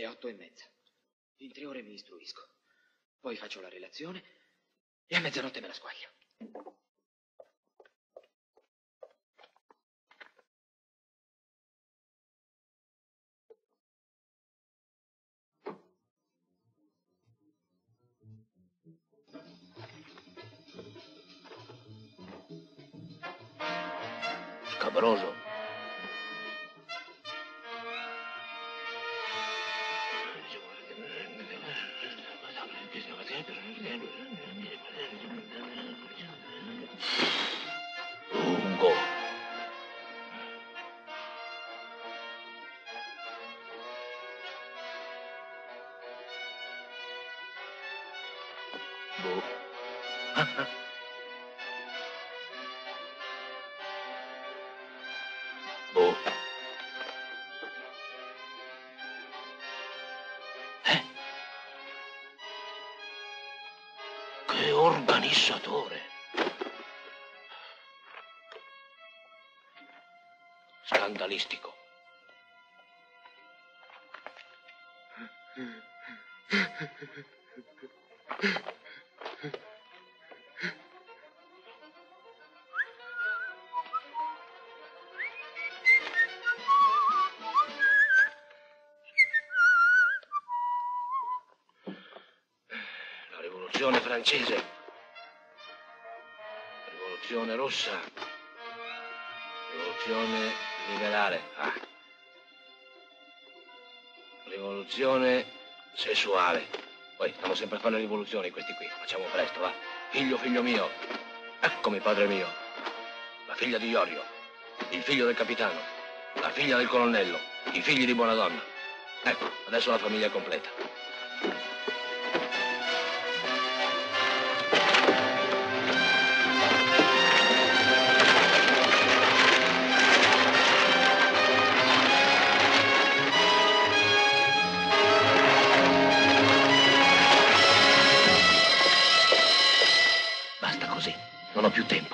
alle 8:30. In 3 ore mi istruisco. Poi faccio la relazione e a mezzanotte me la squaglio. Scabroso. Lungo. Boh. Boh. Che organizzatore. Scandalistico. La rivoluzione francese, la rivoluzione rossa, la rivoluzione liberale, rivoluzione sessuale. Poi stanno sempre a fare le rivoluzioni questi qui, facciamo presto, va. Figlio mio, eccomi padre mio, la figlia di Iorio, il figlio del capitano, la figlia del colonnello, i figli di Buonadonna. Ecco, adesso la famiglia è completa. Non ho più tempo.